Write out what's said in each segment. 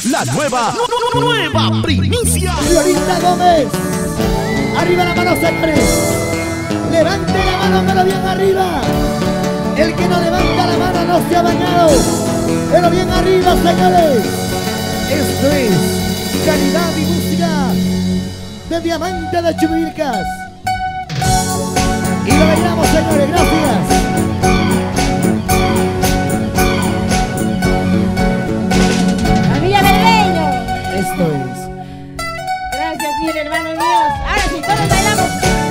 la nueva primicia. Florita Gómez, arriba la mano, señores. Levante la mano, pero bien arriba. El que no levanta la mano no se ha bañado. Pero bien arriba, señores. Esto es calidad y música de Diamante de Chumivilcas. Y lo bailamos, señores, gracias. Esto es. Gracias, mis hermanos míos. Ahora sí, todos bailamos.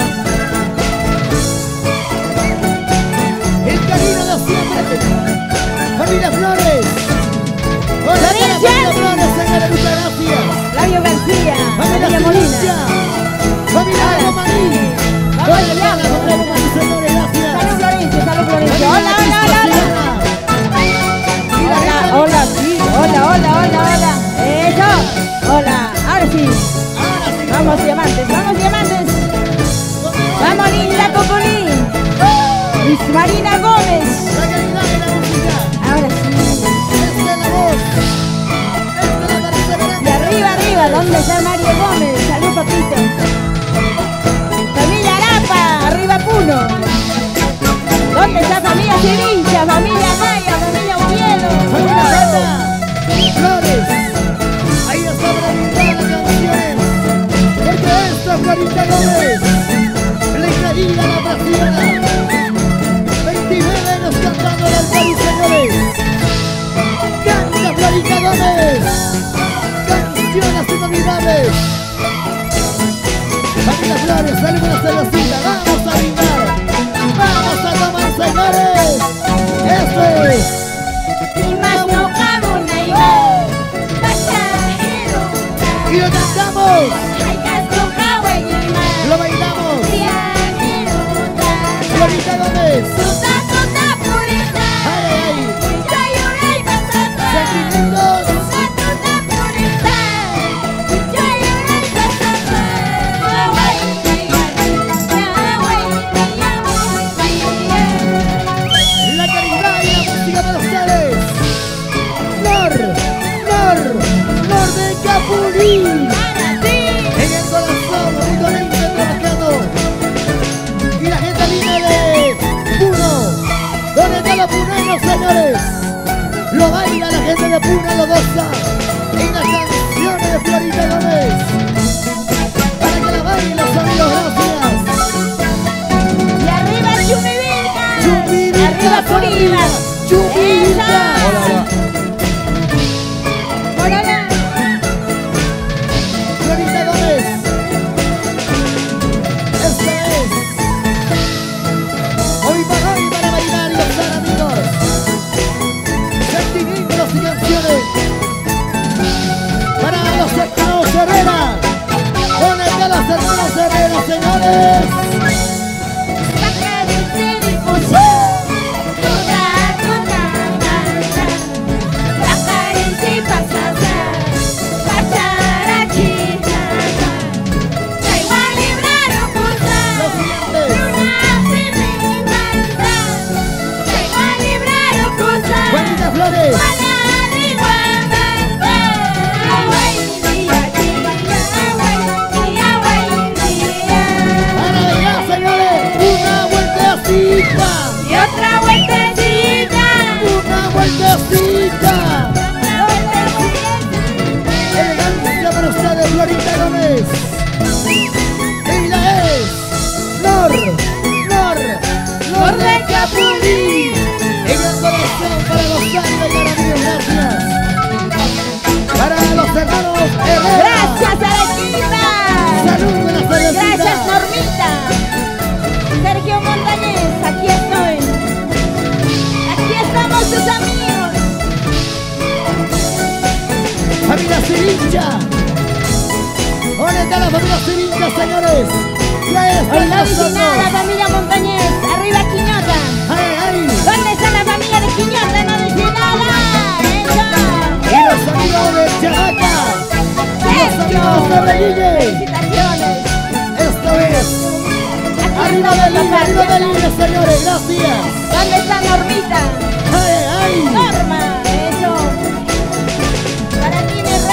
El camino de siempre. Familia Flores. Hola, familia Flores, señores, muchas gracias. Flavio García, familia Molina. Familia Romaní. Vamos allá, señores, gracias. Salud, Florencio, salud, Florencio. Hola, hola, hola. Hola, hola, sí. Hola, hola, hola, hola. Eso. Hola, ahora sí. Vamos, diamantes, vamos, diamantes. Vamos, linda Popolín. Luis Marina Gómez. La calidad de la música. Ahora sí. Esta es la voz. Esta es la perseverancia. De arriba, arriba, ¿dónde está Mario Gómez? Salud, papito. Familia Arapa, arriba Puno. ¿Dónde está familia Sevilla, familia Maya, familia Oviedo? Familia Rata. Flores. Ahí está brindando las canciones. Porque esta Florita Gómez le increíble la apasionada. 29 años cantando el Perú, señores. Canta Florita Gómez. Canciones inolvidables. Familia Flores, sale una cervecita. Vamos a brindar. Vamos a tomar, señores. Esto es. Y lo cantamos, lo bailamos. Florita Gómez. Ay, ay, sentimientos. La calidad y la música para ustedes. Flor de Capulín. En el corazón, únicamente trabajando. Y la gente viene de Puno. ¿Dónde están los puneños, señores? Lo baila la gente de Puno, lo goza. En las canciones de Florita Gómez. Para que la bailen los amigos, gracias. Y arriba Chumivilcas. Chumivilcas, arriba Purín. Chumivilcas. Hola, hola. Florita Gómez. Esta es. Hoy para bailar y gozar, amigos. Sentimientos y canciones. Para los hermanos Herrera. Ponete a los hermanos Herrera, señores. Flores. Para bailar, señores, una vueltecita. Y otra vueltecita. Una vueltecita. Elegancia para ustedes, Florita Gómez. Ella es Flor de Capulín. En el corazón para gozar y bailar, amigos, gracias. Para los hermanos Herrera. Gracias, Arequipa. Salud de la cervecita. Gracias, Normita. Sergio Montañez, aquí estoy. Aquí estamos sus amigos. Familia Sirincha. ¿Dónde está la familia Sirincha, señores? Ya está Hoy no dice pasando. nada la familia Montañez. Arriba Quiñota. Ay, ay. ¿Dónde está la familia de Quiñota? No dice nada. Eso. Y los amigos de Characa. Y los amigos de Reguille. Felicitaciones. Esto es. Arriba de Lille, señores. Gracias. ¿Dónde está Normita? Ay, ay. Norma. Eso. Para ti, mi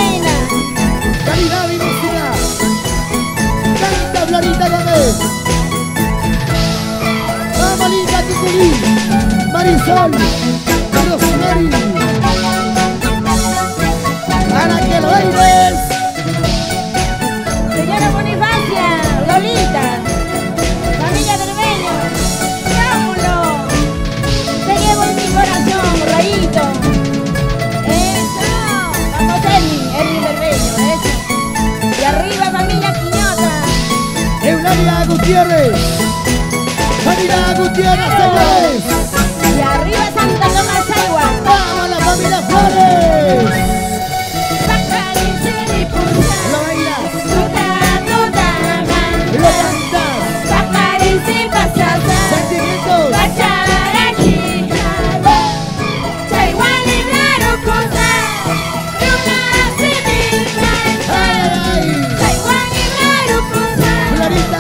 Familia Gutiérrez. Familia Gutiérrez, señores. Y arriba Santa Tomás Agua. Vamos la familia Flores. Lo bailas, lo cantas. Sentimientos. Florita.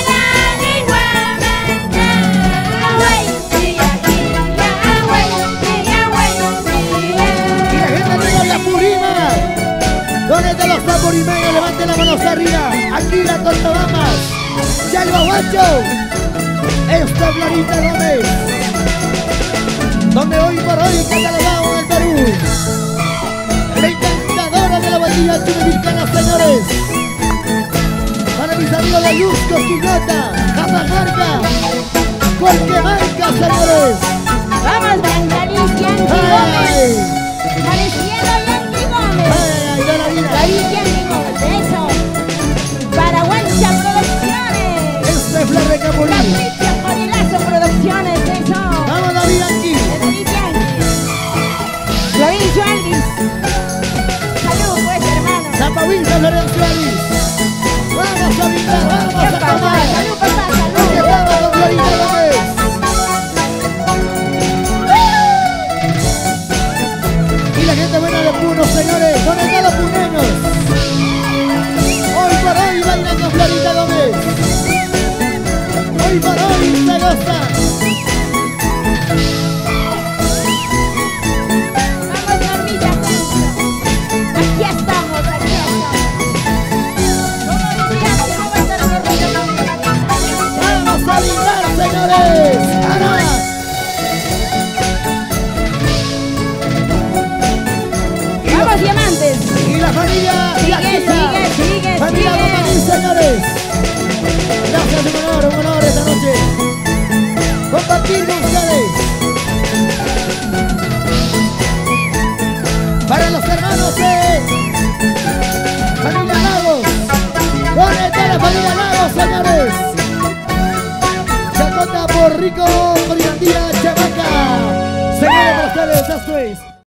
Y la gente de la Purímac. ¿Dónde están los apurimeños? Levanten las manos arriba. Aquí la Cochabamba. Ya el Guaguacho. Esta es Florita Gómez. Donde hoy por hoy catalogamos en el Perú. La encantadora de la bahía churubicana, señores. Para mis amigos de Luzco, Quillota, Cajamarca, cualquier marca, señores. Vamos, Bangaliz, Yankee Gómez. Pareciendo Yankee Gómez. Ay, Doradina. Ahí Yankee Gómez, eso. Para Guancha Producciones. Este es Flor de Capulín. Capricho Corilazo Producciones, eso. Vamos, David aquí. David Yankee. Florencio Elvis. Salud, pues, hermano. Zapahuinza, Florencio Elvis. Vamos a brindar, vamos ¿Qué a pasa? tomar. Salud, papá, Porque salud. estamos con Florita Gómez. Y la gente buena de Puno, señores. ¿Dónde están los puneños? Hoy por hoy bailan con Florita Gómez. Hoy por hoy se goza. Vamos, Normita Sancho. Aquí estamos, aquí estamos. ¿Cómo dirías que no va a estar Normita Sancho? Vamos a brindar, señores. Ana. Vamos, diamantes. Y la familia Sigue, Yaquita. sigue, Familia sigue. Bomaní, señores. Gracias, un honor esta noche. Compartir con ustedes. Para los hermanos de Familia Lagos. ¿Dónde está la familia Lagos, señores? Chacota por Rico, Coriandía, Chamaca. Señores, para ustedes, esto es